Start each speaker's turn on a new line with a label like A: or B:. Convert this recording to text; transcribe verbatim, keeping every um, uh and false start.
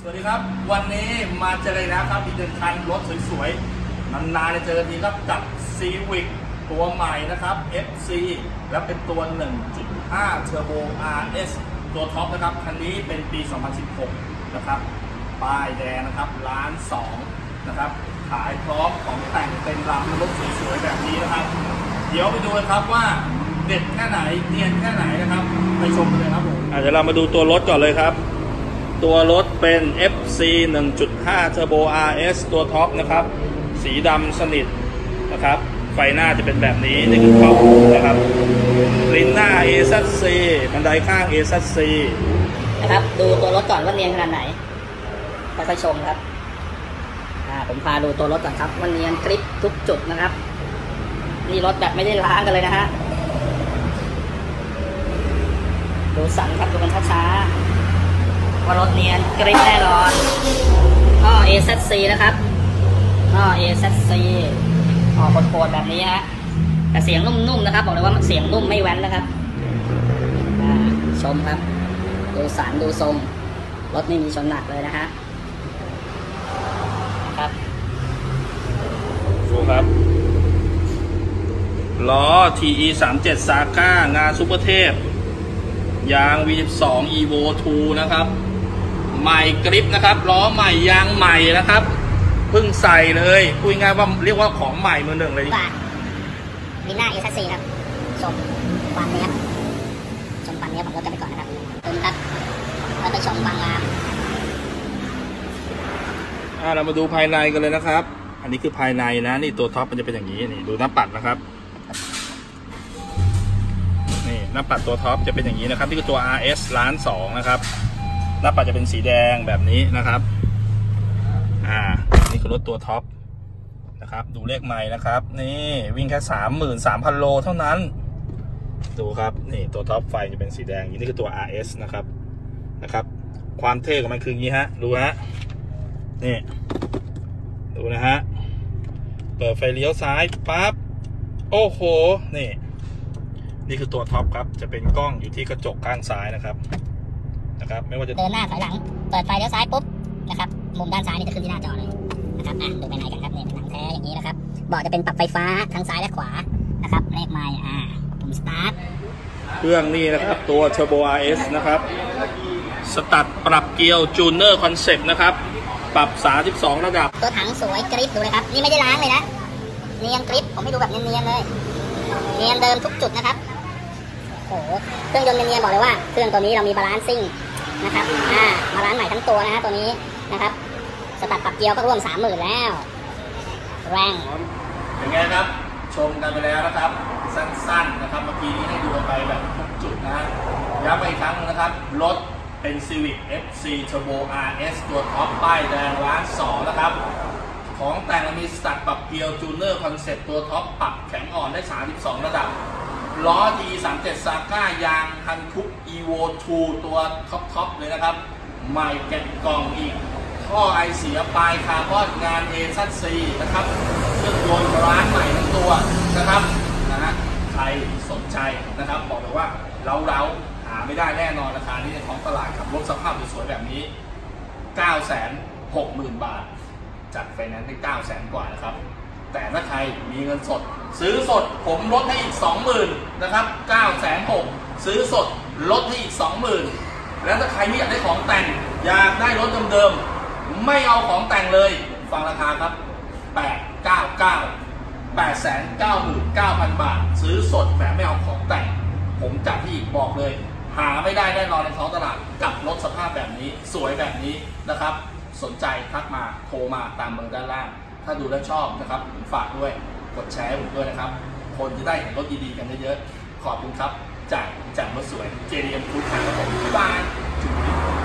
A: สวัสดีครับวันนี้มาเจอกันแล้วครับอีกหนึ่งคันรถสวยๆนานๆจะเจอทีครับกับ Civic ตัวใหม่นะครับ เอฟ ซี และเป็นตัว หนึ่งจุดห้า Turbo อาร์ เอส ตัวท็อปนะครับคันนี้เป็นปี สองพันสิบหก นะครับป้ายแดงนะครับล้านสองนะครับขายพร้อมของแต่งเป็นลำรถสวยๆแบบนี้นะครับเดี๋ยวไปดูกันครับว่าเด็ดแค่ไหนเนียนแค่ไหนนะครับไปชมกันเลยครับผมเดี๋ยวเรามาดูตัวรถก่อนเลยครับตัวรถเป็น เอฟ ซี หนึ่งจุดห้า Turbo อาร์ เอส ตัวท็อปนะครับสีดำสนิทนะครับไฟหน้าจะเป็นแบบนี้นี่คือท็อปนะครับลิ้นหน้า เอ แซด ซี บันไดข้าง เอ แซด ซี
B: นะครับดูตัวรถก่อนว่าเนียนขนาดไหนค่อยๆชมครับอ่าผมพาดูตัวรถก่อนครับว่าเนียนกริปทุกจุดนะครับนี่รถแบบไม่ได้ล้างกันเลยนะฮะดูสันครับดูกันช้าๆว่ารถเนียนกริปแน่นอนท่อ เอ แซด ซี นะครับท่อ เอ แซด ซี ออกโคตรๆแบบนี้ฮะแต่เสียงนุ่มๆนะครับบอกเลยว่าเสียงนุ่มไม่แว้นนะครับอ่าชมครับดูสันดูทรงรถไม่มีชนหนักเลยนะฮะครับ
A: ดูครับล้อ ที อี สามสิบเจ็ด Saga งานซุปเปอร์เทพยาง วี สิบสอง Evo ทู นะครับใหม่กริปนะครับล้อใหม่ยางใหม่นะครับเพิ่งใส่เลยพูดง่ายว่าเรียกว่าของใหม่มือหนึ่งเลย
B: ลิ้นหน้า เอ แซด ซี ครับชมความเนี้ยชมความเนี้ยผมรถกันไปก่อนนะครับตึงครับแล้วไปชมบางงาม
A: อ่าเรามาดูภายในกันเลยนะครับอันนี้คือภายในนะนี่ตัวท็อปมันจะเป็นอย่างนี้นี่ดูหน้าปัดนะครับนี่หน้าปัดตัวท็อปจะเป็นอย่างนี้นะครับนี่คือตัว อาร์ เอส ล้านสองนะครับหน้าปัดจะเป็นสีแดงแบบนี้นะครับอ่านี่คือรถตัวท็อปนะครับดูเลขไมล์นะครับนี่วิ่งแค่ สามหมื่นสามพัน โลเท่านั้นดูครับนี่ตัวท็อปไฟจะเป็นสีแดงนี่คือตัว อาร์ เอส นะครับนะครับความเท่ของมันคืออย่างนี้ฮะดูฮะนี่ดูนะฮะเปิดไฟเลี้ยวซ้ายปั๊บโอ้โหนี่นี่คือตัวท็อปครับจะเป็นกล้องอยู่ที่กระจกข้างซ้ายนะครับนะครับไม่ว่าจะ
B: เดินหน้าถอยหลังเปิดไฟเลี้ยวซ้ายปุ๊บนะครับมุมด้านซ้ายนี่จะขึ้นที่หน้าจอเลยนะครับอ่ะดูภายในกันครับเนี่ยเป็นหนังแท้อย่างนี้นะครับเบาะจะเป็นปรับไฟฟ้าทั้งซ้ายและขวานะครับเลขไมล์อ่าปุ่มสตาร์ท
A: เครื่องนี่นะครับตัว Turbo อาร์ เอส นะครับสตัดปรับเกียร์จูเนอร์คอนเซ็ปต์นะครับปรับสามสิบสองระดับ
B: ตัวถังสวยกริปดูเลยครับนี่ไม่ได้ล้างเลยนะเนียนกริปผมให้ดูแบบเนียนๆเลยเนียนเดิมทุกจุดนะครับโอ้โหเครื่องยนต์เนียนๆบอกเลยว่าเครื่องตัวนี้เรามีบาลานซิ่งนะครับอ่าบาลานซ์ใหม่ทั้งตัวนะฮะตัวนี้นะครับสตัดปรับเกียร์ก็ร่วมสามหมื่นแล้วแรง
A: อย่างไงครับชมกันไปแล้วนะครับสั้นๆนะครับเมื่อกี้นี้ให้ดูไปแบบทุกจุดนะย้ำอีกครั้งนะครับรถเป็น Civic เอฟ ซี Turbo อาร์ เอส ตัวท็อปป้ายแดงล้านสองนะครับของแต่งมีสตัดปรับเกียร์จูเนอร์คอนเซ็ปต์ตัวท็อปปรับแข็งอ่อนได้สามสิบสองระดับล้อ ที สามสิบเจ็ด Saga ยางคันคุก Evo ทู ตัวท็อปๆเลยนะครับใหม่แกะกล่องอีกท่อไอเสียปลายคาร์บอนงาน เอ แซด ซี นะครับเครื่องยนต์ร้านใหม่ทั้งตัวนะครับนะฮะใครสนใจนะครับบอกเลยว่าเราเราหาไม่ได้แน่นอนราคานี้ในท้องตลาดขับรถสภาพสวยๆแบบนี้ เก้าแสนหกหมื่น บาทจัดไฟแนนซ์ได้ เก้าแสน กว่านะครับแต่ถ้าใครมีเงินสดซื้อสดผมลดให้อีก สองหมื่น นะครับ เก้าแสนหกหมื่น ซื้อสดลดให้อีก สองหมื่น แล้วถ้าใครไม่อยากได้ของแต่งอยากได้รถเดิมๆไม่เอาของแต่งเลยฟังราคาครับแปด เก้า เก้า แปดแสนเก้าหมื่นเก้าพัน บาทซื้อสดแต่ไม่เอาของแต่งผมจัดที่อีกบอกเลยหาไม่ได้แน่นอนในท้องตลาดกับรถสภาพแบบนี้สวยแบบนี้นะครับสนใจทักมาโทรมาตามเบอร์ด้านล่างถ้าดูแล้วชอบนะครับฝากด้วยกดแชร์ผมด้วยนะครับคนจะได้เห็นรถดีๆกันเยอะๆขอบคุณครับจากจากรถสวย เจ ดี เอ็ม Group ครับผมบ๊ายบาย